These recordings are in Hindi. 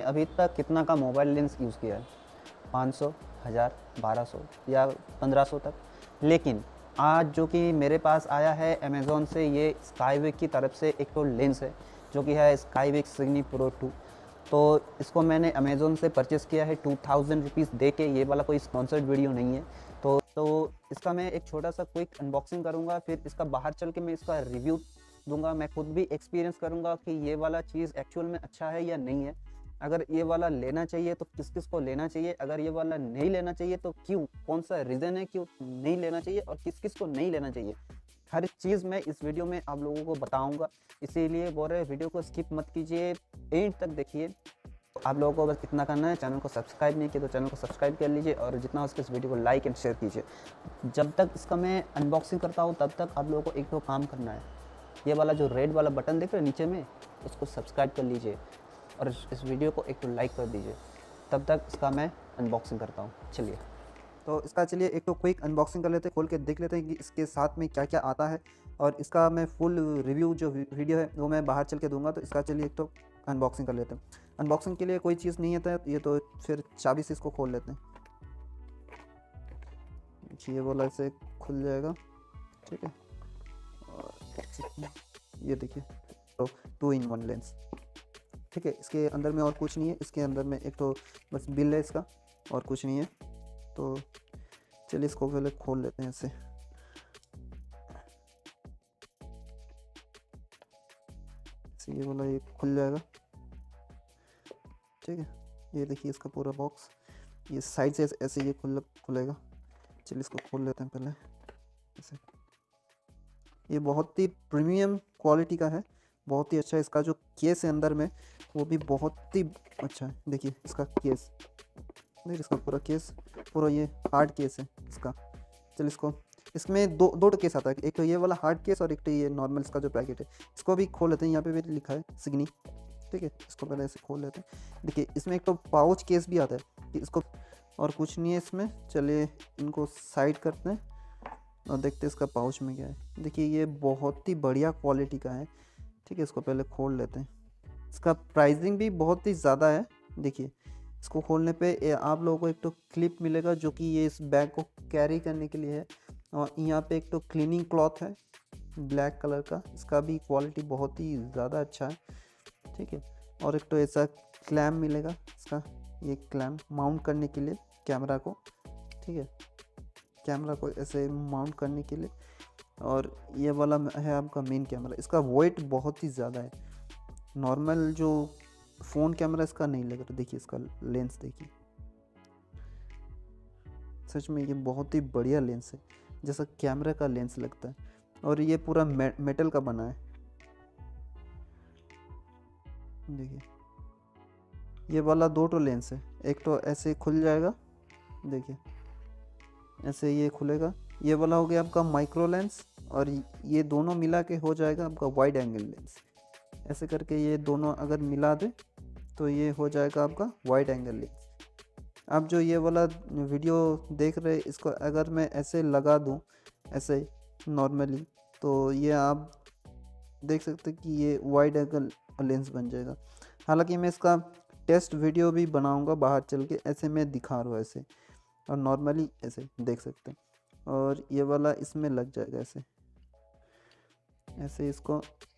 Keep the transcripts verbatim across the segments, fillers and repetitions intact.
अभी तक कितना का मोबाइल लेंस यूज़ किया है, पाँच सौ, हज़ार, बारह सौ या पंद्रह सौ तक। लेकिन आज जो कि मेरे पास आया है अमेज़ॉन से, ये स्काईविक की तरफ से एक तो लेंस है जो कि है स्काईविक सिग्नी प्रो टू। तो इसको मैंने अमेज़ॉन से परचेज़ किया है टू थाउजेंड रुपीज़ दे के। ये वाला कोई स्पॉन्सर्ड वीडियो नहीं है। तो तो इसका मैं एक छोटा सा क्विक अनबॉक्सिंग करूँगा, फिर इसका बाहर चल के मैं इसका रिव्यू दूंगा। मैं खुद भी एक्सपीरियंस करूँगा कि ये वाला चीज़ एक्चुअल में अच्छा है या नहीं है। अगर ये वाला लेना चाहिए तो किस किस को लेना चाहिए, अगर ये वाला नहीं लेना चाहिए तो क्यों, कौन सा रीज़न है क्यों नहीं लेना चाहिए और किस किस को नहीं लेना चाहिए, हर चीज़ मैं इस वीडियो में आप लोगों को बताऊंगा। इसीलिए बोल रहे वीडियो को स्किप मत कीजिए, एंड तक देखिए। आप लोगों को बस इतना करना है, चैनल को सब्सक्राइब नहीं किया तो चैनल को सब्सक्राइब कर लीजिए और जितना हो सके इस वीडियो को लाइक एंड शेयर कीजिए। जब तक इसका मैं अनबॉक्सिंग करता हूँ तब तक आप लोगों को एक दो काम करना है। ये वाला जो रेड वाला बटन देख रहे हैं नीचे में, उसको सब्सक्राइब कर लीजिए और इस वीडियो को एक तो लाइक कर दीजिए। तब तक इसका मैं अनबॉक्सिंग करता हूँ। चलिए, तो इसका चलिए एक तो क्विक अनबॉक्सिंग कर लेते हैं, खोल के देख लेते हैं कि इसके साथ में क्या क्या आता है। और इसका मैं फुल रिव्यू जो वीडियो है वो मैं बाहर चल के दूंगा। तो इसका चलिए एक तो अनबॉक्सिंग कर लेते हैं। अनबॉक्सिंग के लिए कोई चीज़ नहीं आता है, ये तो फिर चाबी से इसको खोल लेते हैं। ये बोला ऐसे खुल जाएगा, ठीक है। और ये देखिए, तो टू इन वन लेंस, ठीक है। इसके अंदर में और कुछ नहीं है, इसके अंदर में एक तो बस बिल है इसका, और कुछ नहीं है। तो चलिए इसको पहले खोल लेते हैं ऐसे। ये बोला ये खुल जाएगा, ठीक है। ये देखिए इसका पूरा बॉक्स, ये साइड से ऐसे ये खुल खुलेगा। चलिए इसको खोल लेते हैं पहले ऐसे। ये बहुत ही प्रीमियम क्वालिटी का है, बहुत ही अच्छा है। इसका जो केस है अंदर में वो भी बहुत ही अच्छा है। देखिए इसका केस, देखिए इसका पूरा केस, पूरा ये हार्ड केस है इसका। चलिए इसको, इसमें दो दो केस आता है, एक तो ये वाला हार्ड केस और एक तो ये नॉर्मल इसका जो पैकेट है। इसको भी खोल लेते हैं, यहाँ पे भी लिखा है सिग्नी, ठीक है। इसको पहले ऐसे खोल लेते हैं। देखिए इसमें एक तो पाउच केस भी आता है कि इसको, और कुछ नहीं है इसमें। चलिए इनको साइड करते हैं और देखते हैं इसका पाउच में क्या है। देखिए ये बहुत ही बढ़िया क्वालिटी का है, ठीक है। इसको पहले खोल लेते हैं। इसका प्राइसिंग भी बहुत ही ज़्यादा है। देखिए इसको खोलने पे आप लोगों को एक तो क्लिप मिलेगा जो कि ये इस बैग को कैरी करने के लिए है। और यहाँ पे एक तो क्लीनिंग क्लॉथ है ब्लैक कलर का, इसका भी क्वालिटी बहुत ही ज़्यादा अच्छा है, ठीक है। और एक तो ऐसा क्लैम्प मिलेगा इसका, ये क्लैम्प माउंट करने के लिए कैमरा को, ठीक है, कैमरा को ऐसे माउंट करने के लिए। और ये वाला है आपका मेन कैमरा। इसका वेट बहुत ही ज़्यादा है, नॉर्मल जो फ़ोन कैमरा इसका नहीं लगा। तो देखिए इसका लेंस देखिए, सच में ये बहुत ही बढ़िया लेंस है, जैसा कैमरा का लेंस लगता है। और ये पूरा मे, मेटल का बना है। देखिए ये वाला दो तो लेंस है, एक तो ऐसे खुल जाएगा, देखिए ऐसे ये खुलेगा। ये वाला हो गया आपका माइक्रो लेंस, और ये दोनों मिला के हो जाएगा आपका वाइड एंगल लेंस। ऐसे करके ये दोनों अगर मिला दे तो ये हो जाएगा आपका वाइड एंगल लेंस। आप जो ये वाला वीडियो देख रहे हैं, इसको अगर मैं ऐसे लगा दूं ऐसे नॉर्मली, तो ये आप देख सकते हैं कि ये वाइड एंगल लेंस बन जाएगा। हालांकि मैं इसका टेस्ट वीडियो भी बनाऊंगा बाहर चल के, ऐसे मैं दिखा रहा हूँ ऐसे, और नॉर्मली ऐसे देख सकते हैं। और ये वाला इसमें लग जाएगा ऐसे ऐसे। इसको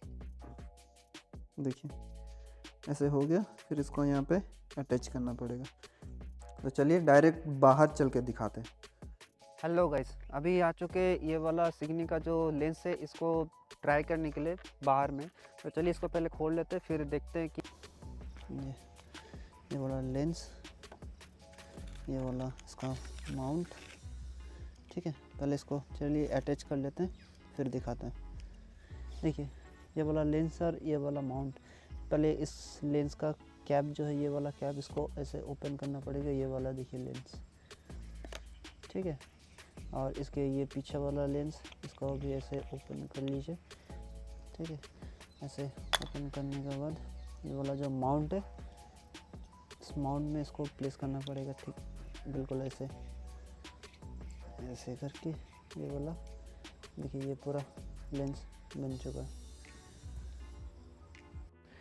देखिए ऐसे हो गया, फिर इसको यहाँ पे अटैच करना पड़ेगा। तो चलिए डायरेक्ट बाहर चल के दिखाते हैं। हेलो गाइस, अभी आ चुके ये वाला सिग्नी का जो लेंस है, इसको ट्राई करने के लिए बाहर में। तो चलिए इसको पहले खोल लेते हैं, फिर देखते हैं कि ये ये वाला लेंस, ये वाला इसका माउंट, ठीक है। पहले इसको चलिए अटैच कर लेते हैं, फिर दिखाते हैं। देखिए ये वाला लेंस और ये वाला माउंट। पहले इस लेंस का कैप जो है, ये वाला कैप, इसको ऐसे ओपन करना पड़ेगा। ये वाला देखिए लेंस, ठीक है। और इसके ये पीछे वाला लेंस, इसको भी ऐसे ओपन कर लीजिए, ठीक है। ऐसे ओपन करने के बाद ये वाला जो माउंट है, इस माउंट में इसको प्लेस करना पड़ेगा, ठीक, बिल्कुल ऐसे ऐसे करके। ये वाला देखिए ये पूरा लेंस बन चुका है।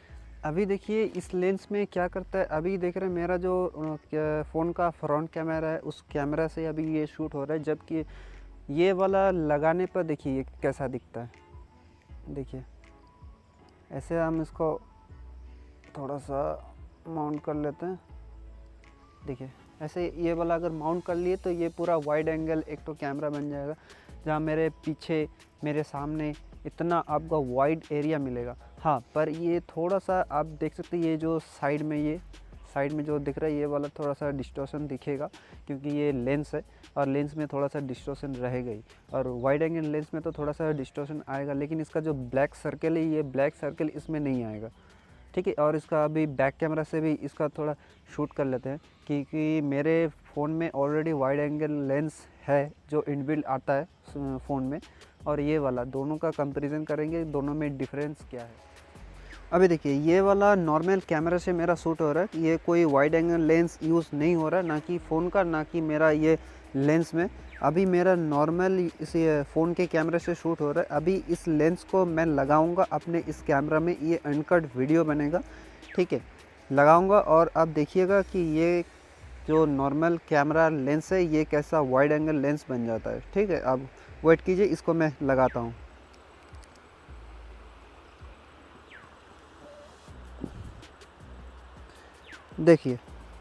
अभी देखिए इस लेंस में क्या करता है, अभी देख रहे हैं मेरा जो फ़ोन का फ्रंट कैमरा है उस कैमरा से अभी ये शूट हो रहा है, जबकि ये वाला लगाने पर देखिए ये कैसा दिखता है। देखिए ऐसे हम इसको थोड़ा सा माउंट कर लेते हैं। देखिए ऐसे ये वाला अगर माउंट कर लिए तो ये पूरा वाइड एंगल एक तो कैमरा बन जाएगा, जहाँ मेरे पीछे मेरे सामने इतना आपका वाइड एरिया मिलेगा। हाँ, पर ये थोड़ा सा आप देख सकते हैं, ये जो साइड में ये साइड में जो दिख रहा है ये वाला थोड़ा सा डिस्टॉर्शन दिखेगा, क्योंकि ये लेंस है और लेंस में थोड़ा सा डिस्टॉर्शन रहेगा ही, और वाइड एंगल लेंस में तो थोड़ा सा डिस्टॉर्शन आएगा, लेकिन इसका जो ब्लैक सर्कल है ये ब्लैक सर्कल इसमें नहीं आएगा। ठीक है, और इसका अभी बैक कैमरा से भी इसका थोड़ा शूट कर लेते हैं, क्योंकि मेरे फ़ोन में ऑलरेडी वाइड एंगल लेंस है जो इनबिल्ट आता है फ़ोन में, और ये वाला दोनों का कंपैरिजन करेंगे, दोनों में डिफरेंस क्या है। अभी देखिए ये वाला नॉर्मल कैमरा से मेरा शूट हो रहा है, ये कोई वाइड एंगल लेंस यूज़ नहीं हो रहा है, ना कि फ़ोन का ना कि मेरा ये लेंस में। अभी मेरा नॉर्मल इस फ़ोन के कैमरे से शूट हो रहा है। अभी इस लेंस को मैं लगाऊंगा अपने इस कैमरा में, ये अनकट वीडियो बनेगा। ठीक है, लगाऊंगा और आप देखिएगा कि ये जो नॉर्मल कैमरा लेंस है ये कैसा वाइड एंगल लेंस बन जाता है। ठीक है, अब वेट कीजिए, इसको मैं लगाता हूँ। देखिए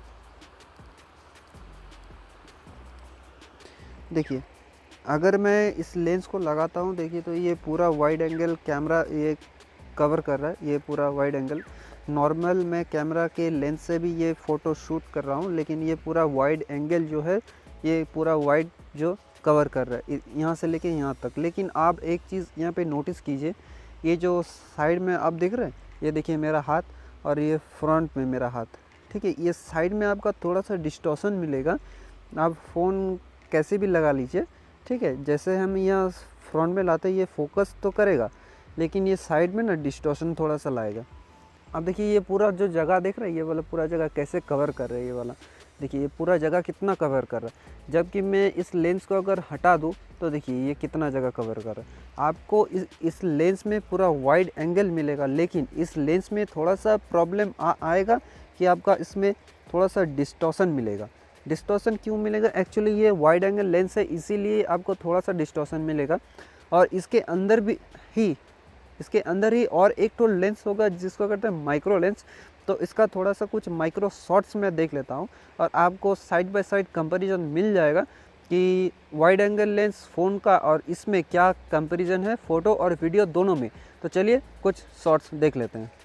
देखिए अगर मैं इस लेंस को लगाता हूँ, देखिए तो ये पूरा वाइड एंगल कैमरा ये कवर कर रहा है, ये पूरा वाइड एंगल। नॉर्मल मैं कैमरा के लेंस से भी ये फ़ोटो शूट कर रहा हूँ, लेकिन ये पूरा वाइड एंगल जो है ये पूरा वाइड जो कवर कर रहा है यहाँ से लेके यहाँ तक। लेकिन आप एक चीज़ यहाँ पे नोटिस कीजिए, ये जो साइड में आप देख रहे हैं, ये देखिए मेरा हाथ और ये फ्रंट में मेरा हाथ। ठीक है, ये साइड में आपका थोड़ा सा डिस्टॉर्शन मिलेगा, आप फ़ोन कैसे भी लगा लीजिए। ठीक है, जैसे हम यहाँ फ्रंट में लाते हैं ये फोकस तो करेगा, लेकिन ये साइड में ना डिस्टॉर्शन थोड़ा सा लाएगा। अब देखिए ये पूरा जो जगह देख रहे हैं, ये वाला पूरा जगह कैसे कवर कर रहा है, ये वाला देखिए ये पूरा जगह कितना कवर कर रहा है। जबकि मैं इस लेंस को अगर हटा दूँ तो देखिए ये कितना जगह कवर कर रहा है। आपको इस इस लेंस में पूरा वाइड एंगल मिलेगा, लेकिन इस लेंस में थोड़ा सा प्रॉब्लम आ आएगा कि आपका इसमें थोड़ा सा डिस्टॉर्शन मिलेगा। डिस्टॉर्शन क्यों मिलेगा? एक्चुअली ये वाइड एंगल लेंस है, इसीलिए आपको थोड़ा सा डिस्टॉर्शन मिलेगा। और इसके अंदर भी ही इसके अंदर ही और एक तो लेंस होगा जिसको कहते हैं माइक्रो लेंस। तो इसका थोड़ा सा कुछ माइक्रो शॉट्स मैं देख लेता हूँ और आपको साइड बाय साइड कंपैरिजन मिल जाएगा कि वाइड एंगल लेंस फ़ोन का और इसमें क्या कंपैरिजन है फ़ोटो और वीडियो दोनों में। तो चलिए कुछ शॉट्स देख लेते हैं।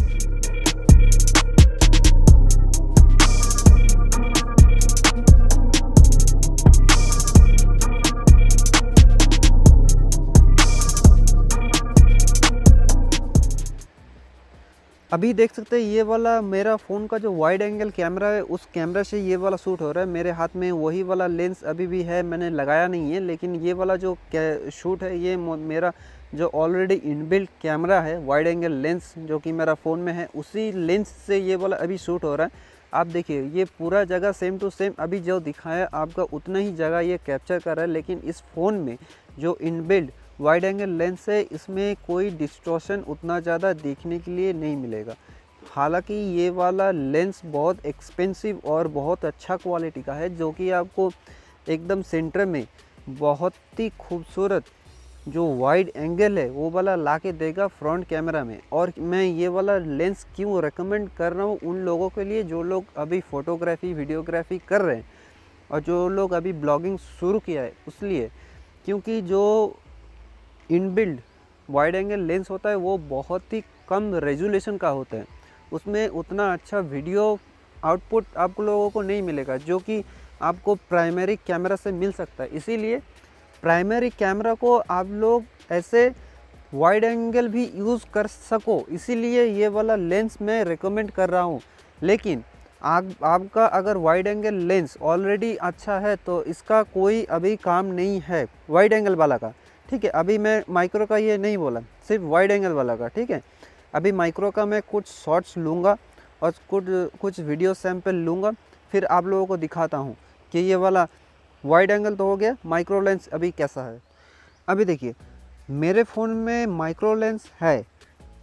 अभी देख सकते हैं ये वाला मेरा फ़ोन का जो वाइड एंगल कैमरा है उस कैमरा से ये वाला शूट हो रहा है। मेरे हाथ में वही वाला लेंस अभी भी है, मैंने लगाया नहीं है, लेकिन ये वाला जो शूट है ये मेरा जो ऑलरेडी इनबिल्ट कैमरा है वाइड एंगल लेंस जो कि मेरा फ़ोन में है, उसी लेंस से ये वाला अभी शूट हो रहा है। आप देखिए ये पूरा जगह सेम टू सेम अभी जो दिखाया आपका उतना ही जगह ये कैप्चर कर रहा है, लेकिन इस फ़ोन में जो इनबिल्ट वाइड एंगल लेंस है इसमें कोई डिस्टॉर्शन उतना ज़्यादा देखने के लिए नहीं मिलेगा। हालांकि ये वाला लेंस बहुत एक्सपेंसिव और बहुत अच्छा क्वालिटी का है, जो कि आपको एकदम सेंटर में बहुत ही खूबसूरत जो वाइड एंगल है वो वाला ला के देगा फ्रंट कैमरा में। और मैं ये वाला लेंस क्यों रेकमेंड कर रहा हूँ उन लोगों के लिए जो लोग अभी फ़ोटोग्राफी वीडियोग्राफी कर रहे हैं और जो लोग अभी ब्लॉगिंग शुरू किया है, उसलिए क्योंकि जो इनबिल्ड वाइड एंगल लेंस होता है वो बहुत ही कम रेजोल्यूशन का होता है, उसमें उतना अच्छा वीडियो आउटपुट आप लोगों को नहीं मिलेगा जो कि आपको प्राइमरी कैमरा से मिल सकता है। इसीलिए प्राइमरी कैमरा को आप लोग ऐसे वाइड एंगल भी यूज़ कर सको, इसीलिए ये वाला लेंस मैं रिकमेंड कर रहा हूँ। लेकिन आप आपका अगर वाइड एंगल लेंस ऑलरेडी अच्छा है तो इसका कोई अभी काम नहीं है वाइड एंगल वाला का। ठीक है, अभी मैं माइक्रो का ये नहीं बोला, सिर्फ वाइड एंगल वाला का। ठीक है, अभी माइक्रो का मैं कुछ शॉट्स लूँगा और कुछ कुछ वीडियो सैंपल लूँगा, फिर आप लोगों को दिखाता हूँ कि ये वाला वाइड एंगल तो हो गया, माइक्रो लेंस अभी कैसा है। अभी देखिए मेरे फ़ोन में माइक्रो लेंस है,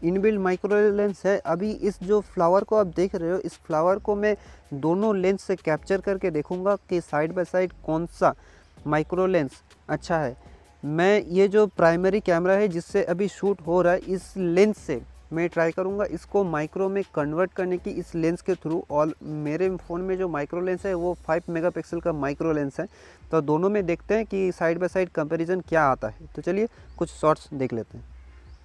इनबिल्ट माइक्रो लेंस है। अभी इस जो फ्लावर को आप देख रहे हो, इस फ्लावर को मैं दोनों लेंस से कैप्चर करके देखूंगा कि साइड बाय साइड कौन सा माइक्रो लेंस अच्छा है। मैं ये जो प्राइमरी कैमरा है जिससे अभी शूट हो रहा है, इस लेंस से मैं ट्राई करूंगा इसको माइक्रो में कन्वर्ट करने की इस लेंस के थ्रू। और मेरे फ़ोन में जो माइक्रो लेंस है वो फाइव मेगापिक्सल का माइक्रो लेंस है, तो दोनों में देखते हैं कि साइड बाय साइड कंपैरिजन क्या आता है। तो चलिए कुछ शॉट्स देख लेते हैं।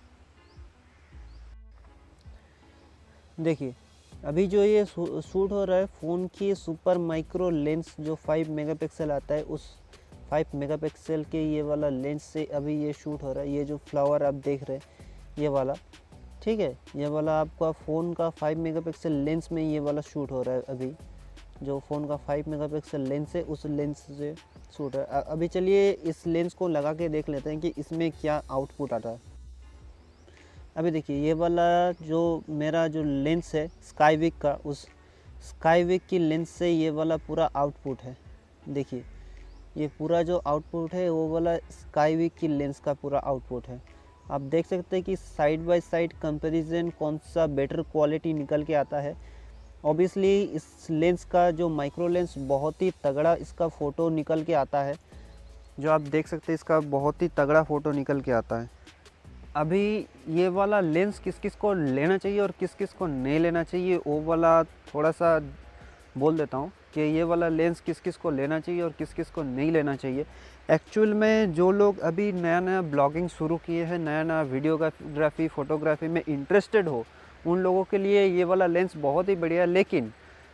देखिए अभी जो ये शूट हो रहा है फ़ोन की सुपर माइक्रो लेंस जो फाइव मेगापिक्सल आता है, उस फाइव मेगापिक्सल के ये वाला लेंस से अभी ये शूट हो रहा है। ये जो फ्लावर आप देख रहे हैं ये वाला, ठीक है, ये वाला आपका फ़ोन का फाइव मेगापिक्सल लेंस में ये वाला शूट हो रहा है। अभी जो फ़ोन का फाइव मेगापिक्सल लेंस है उस लेंस से शूट है। अभी चलिए इस लेंस को लगा के देख लेते हैं कि इसमें क्या आउटपुट आता है। अभी देखिए ये वाला जो मेरा जो लेंस है स्काईविक का, उस स्काईविक की लेंस से ये वाला पूरा आउटपुट है। देखिए ये पूरा जो आउटपुट है वो वाला स्काईविक की लेंस का पूरा आउटपुट है। आप देख सकते हैं कि साइड बाय साइड कंपैरिजन कौन सा बेटर क्वालिटी निकल के आता है। ऑब्वियसली इस लेंस का जो माइक्रो लेंस बहुत ही तगड़ा इसका फ़ोटो निकल के आता है, जो आप देख सकते हैं इसका बहुत ही तगड़ा फ़ोटो निकल के आता है। अभी ये वाला लेंस किस किस को लेना चाहिए और किस किस को नहीं लेना चाहिए वो वाला थोड़ा सा बोल देता हूँ कि ये वाला लेंस किस किस को लेना चाहिए और किस किस को नहीं लेना चाहिए। एक्चुअल में जो लोग अभी नया नया ब्लॉगिंग शुरू किए हैं, नया नया वीडियोग्राफी फ़ोटोग्राफी में इंटरेस्टेड हो, उन लोगों के लिए ये वाला लेंस बहुत ही बढ़िया है। लेकिन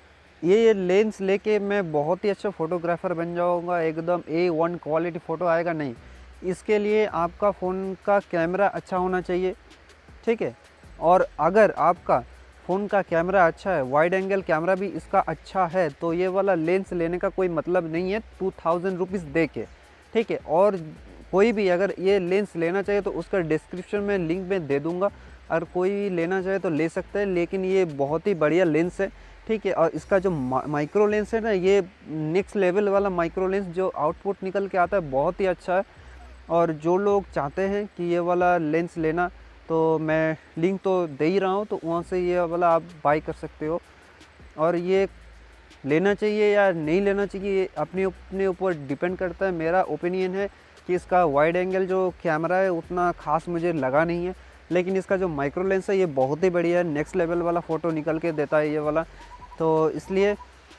ये लेंस लेके मैं बहुत ही अच्छा फ़ोटोग्राफ़र बन जाऊँगा, एकदम ए वन क्वालिटी फ़ोटो आएगा, नहीं। इसके लिए आपका फ़ोन का कैमरा अच्छा होना चाहिए, ठीक है। और अगर आपका फ़ोन का कैमरा अच्छा है, वाइड एंगल कैमरा भी इसका अच्छा है, तो ये वाला लेंस लेने का कोई मतलब नहीं है टू थाउजेंड रुपीज़ दे के, ठीक है। और कोई भी अगर ये लेंस लेना चाहिए तो उसका डिस्क्रिप्शन में लिंक में दे दूँगा, और कोई लेना चाहे तो ले सकते हैं। लेकिन ये बहुत ही बढ़िया लेंस है, ठीक है। और इसका जो माइक्रो लेंस है ना, ये नेक्स्ट लेवल वाला माइक्रो लेंस जो आउटपुट निकल के आता है बहुत ही अच्छा है। और जो लोग चाहते हैं कि ये वाला लेंस लेना, तो मैं लिंक तो दे ही रहा हूँ, तो वहाँ से ये वाला आप बाई कर सकते हो। और ये लेना चाहिए या नहीं लेना चाहिए अपने अपने ऊपर डिपेंड करता है। मेरा ओपिनियन है कि इसका वाइड एंगल जो कैमरा है उतना ख़ास मुझे लगा नहीं है, लेकिन इसका जो माइक्रो लेंस है ये बहुत ही बढ़िया है, नेक्स्ट लेवल वाला फ़ोटो निकल के देता है ये वाला। तो इसलिए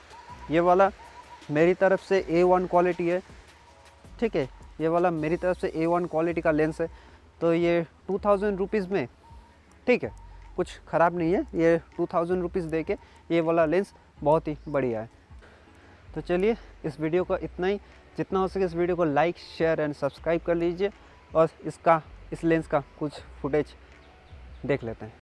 ये वाला मेरी तरफ से ए वन क्वालिटी है, ठीक है। ये वाला मेरी तरफ से ए वन क्वालिटी का लेंस है, तो ये टू थाउजेंड रुपीज़ में, ठीक है, कुछ ख़राब नहीं है। ये टू थाउजेंड रुपीज़ दे के ये वाला लेंस बहुत ही बढ़िया है। तो चलिए इस वीडियो का इतना ही, जितना हो सके इस वीडियो को लाइक शेयर एंड सब्सक्राइब कर लीजिए, और इसका इस लेंस का कुछ फुटेज देख लेते हैं।